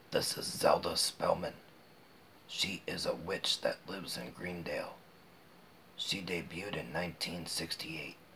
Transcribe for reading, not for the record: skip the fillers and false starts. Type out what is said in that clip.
This is Zelda Spellman. She is a witch that lives in Greendale. She debuted in 1968.